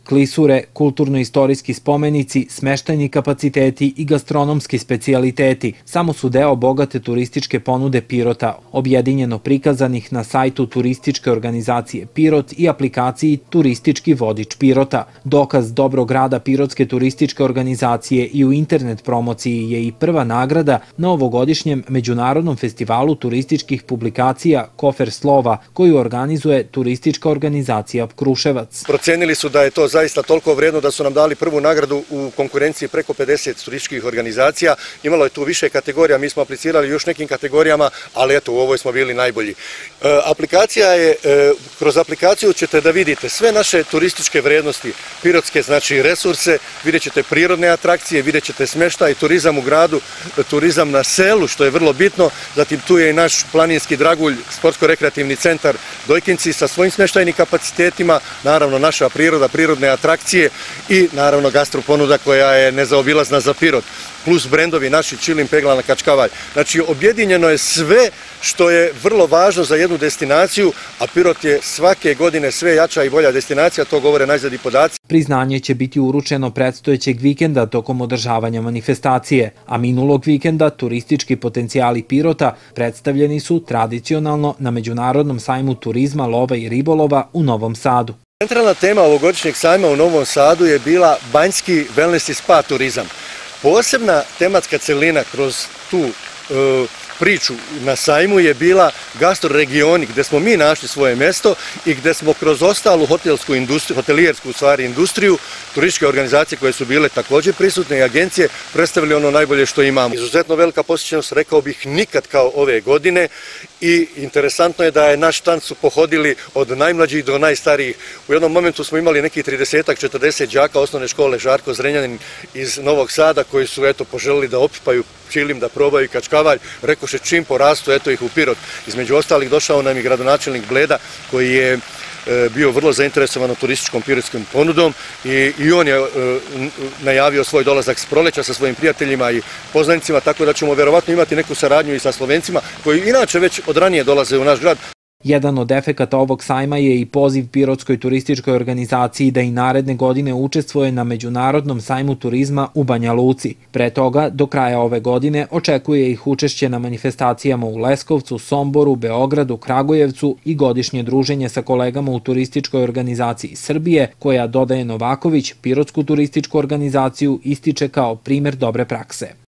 Klisure, kulturno-istorijski spomenici, smeštajni kapaciteti i gastronomski specijaliteti samo su deo bogate turističke ponude Pirota, objedinjeno prikazanih na sajtu turističke organizacije Pirot i aplikaciji Turistički vodič Pirota. Dokaz dobrog rada Pirotske turističke organizacije i u internet promociji je i prva nagrada na ovogodišnjem Međunarodnom festivalu turističkih publikacija Kofer slova, koju organizuje Turistička organizacija Kruševac. Procenili su da je to zaista toliko vredno da su nam dali prvu nagradu u konkurenciji preko 50 turističkih organizacija. Imalo je tu više kategorija, mi smo aplicirali još nekim kategorijama, ali eto, u ovoj smo bili najbolji. Kroz aplikaciju ćete da vidite sve naše turističke vrednosti, pirotske, znači resurse, vidjet ćete prirodne atrakcije, vidjet ćete smještaj, turizam u gradu, turizam na selu, što je vrlo bitno, zatim tu je i naš planinski dragulj, sportsko-rekreativni centar Dojkinci sa svojim smještajnim kapacitetima, naravno naša priroda, prirodne atrakcije i naravno gastroponuda koja je nezaobilazna za Pirot, plus brendovi naši Čilin, Peglana, Kačkavalj. Znači objedinjeno je sve što je vrlo važno za jednu destinaciju, a Pirot je svake godine sve jača i bolja destinacija, to govore najzad i podaci. Priznanje će biti uručeno predstojećeg vikenda tokom održavanja manifestacije, a minulog vikenda turistički potencijali Pirota predstavljeni su tradicionalno na Međunarodnom sajmu turizma, lova i ribolova u Novom Sadu. Centralna tema ovogodišnjeg sajma u Novom Sadu je bila banjski wellness i spa turizam. Posebna tematska celina kroz tu priču na sajmu je bila gastroregioni, gde smo mi našli svoje mesto i gde smo kroz ostalu hotelsku industriju, hotelijersku industriju, turističke organizacije koje su bile također prisutne i agencije predstavili ono najbolje što imamo. Izuzetno velika posjećenost, rekao bih, nikad kao ove godine i interesantno je da je naš štand su pohodili od najmlađih do najstarijih. U jednom momentu smo imali nekih 30-40 đaka osnovne škole Žarko Zrenjanin iz Novog Sada koji su poželili da opipaju Čilin, da probaju Kačkavalj, rekoše čim porastu, eto ih u Pirot. Između ostalih došao nam i gradonačelnik Bleda koji je bio vrlo zainteresovan turističkom pirotskom ponudom i on je najavio svoj dolazak s proleća sa svojim prijateljima i poznanicima, tako da ćemo verovatno imati neku saradnju i sa Slovencima koji inače već od ranije dolaze u naš grad. Jedan od efekata ovog sajma je i poziv Pirotskoj turističkoj organizaciji da i naredne godine učestvuje na Međunarodnom sajmu turizma u Banja Luci. Pre toga, do kraja ove godine, očekuje ih učešće na manifestacijama u Leskovcu, Somboru, Beogradu, Kragujevcu i godišnje druženje sa kolegama u Turističkoj organizaciji Srbije, koja, dodaje Novaković, Pirotsku turističku organizaciju ističe kao primer dobre prakse.